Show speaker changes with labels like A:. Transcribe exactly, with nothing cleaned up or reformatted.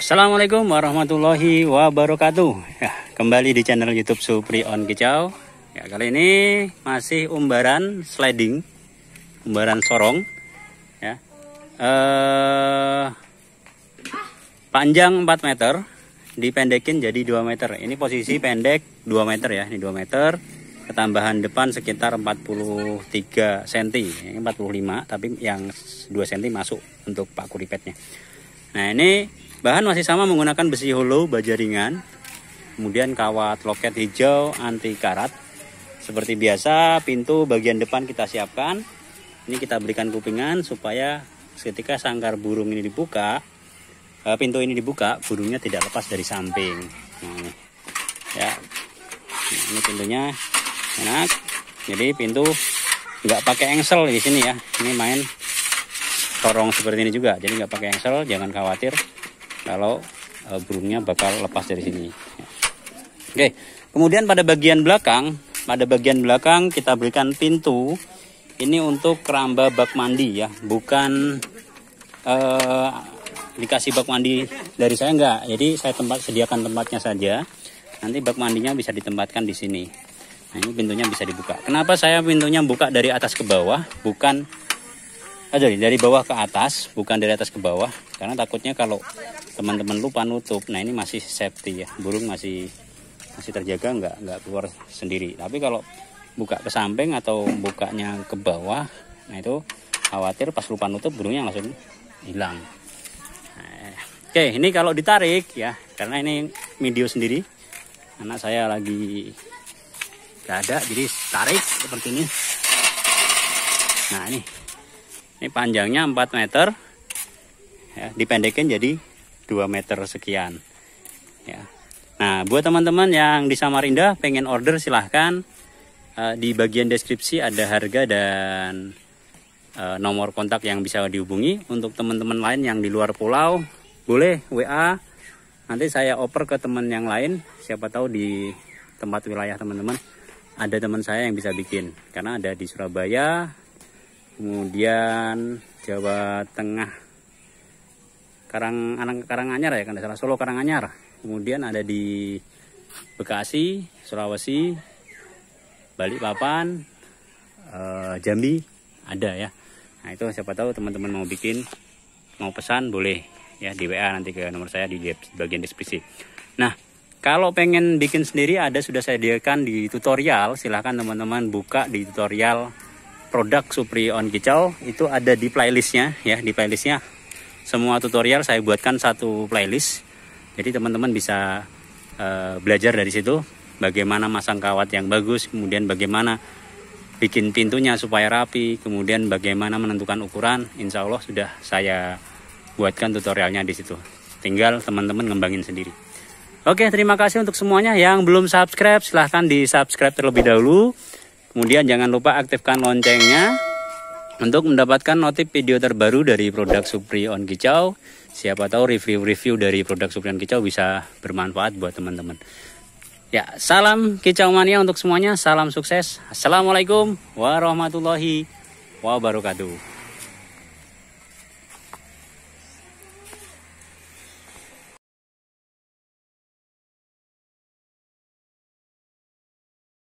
A: Assalamualaikum warahmatullahi wabarakatuh. Ya, kembali di channel YouTube Supri on Kicau. Ya, kali ini masih umbaran sliding, umbaran sorong. Ya, eh, panjang empat meter, dipendekin jadi dua meter. Ini posisi pendek dua meter ya, ini dua meter. Ketambahan depan sekitar empat puluh tiga sentimeter, ini empat puluh lima, tapi yang dua sentimeter masuk untuk paku ripetnya. Nah, ini bahan masih sama, menggunakan besi hollow baja ringan, kemudian kawat loket hijau anti karat. Seperti biasa, pintu bagian depan kita siapkan. Ini kita berikan kupingan supaya ketika sangkar burung ini dibuka, pintu ini dibuka, burungnya tidak lepas dari samping. Nah, ini. Ya, ini pintunya enak. Jadi pintu nggak pakai engsel di sini ya. Ini main sorong seperti ini juga. Jadi nggak pakai engsel, jangan khawatir kalau e, burungnya bakal lepas dari sini. Oke, kemudian pada bagian belakang, pada bagian belakang kita berikan pintu. Ini untuk keramba bak mandi ya, bukan e, dikasih bak mandi dari saya enggak. Jadi saya tempat sediakan tempatnya saja. Nanti bak mandinya bisa ditempatkan di sini. Nah, ini pintunya bisa dibuka. Kenapa saya pintunya buka dari atas ke bawah, bukan aja dari bawah ke atas, bukan dari atas ke bawah, karena takutnya kalau teman-teman lupa nutup. Nah, ini masih safety ya, burung masih masih terjaga, nggak nggak keluar sendiri. Tapi kalau buka ke samping atau bukanya ke bawah, nah itu khawatir pas lupa nutup burungnya langsung hilang. Nah, oke, ini kalau ditarik ya, karena ini video sendiri, anak saya lagi nggak ada, jadi tarik seperti ini. Nah, ini ini panjangnya empat meter ya, dipendekin jadi dua meter sekian ya. Nah, buat teman-teman yang di Samarinda pengen order, silahkan, uh, di bagian deskripsi ada harga dan uh, nomor kontak yang bisa dihubungi. Untuk teman-teman lain yang di luar pulau boleh W A, nanti saya oper ke teman yang lain. Siapa tahu di tempat wilayah teman-teman ada teman saya yang bisa bikin, karena ada di Surabaya, kemudian Jawa Tengah, Karang anak Karanganyar ya, kan salah, Solo Karanganyar, kemudian ada di Bekasi, Sulawesi, Balikpapan, eh, Jambi ada ya. Nah, itu siapa tahu teman-teman mau bikin, mau pesan, boleh ya di W A nanti ke nomor saya di bagian deskripsi. Nah, kalau pengen bikin sendiri ada, sudah saya sediakan di tutorial. Silahkan teman-teman buka di tutorial produk Supri on Kicau, itu ada di playlistnya ya, di playlistnya semua tutorial saya buatkan satu playlist. Jadi teman-teman bisa uh, belajar dari situ bagaimana masang kawat yang bagus, kemudian bagaimana bikin pintunya supaya rapi, kemudian bagaimana menentukan ukuran. Insya Allah sudah saya buatkan tutorialnya di situ. Tinggal teman-teman ngembangin sendiri. Oke, terima kasih untuk semuanya. Yang belum subscribe silahkan di subscribe terlebih dahulu. Kemudian jangan lupa aktifkan loncengnya untuk mendapatkan notif video terbaru dari produk Supri on Kicau. Siapa tahu review-review dari produk Supri on Kicau bisa bermanfaat buat teman-teman. Ya, salam Kicau Mania untuk semuanya. Salam sukses. Assalamualaikum warahmatullahi wabarakatuh.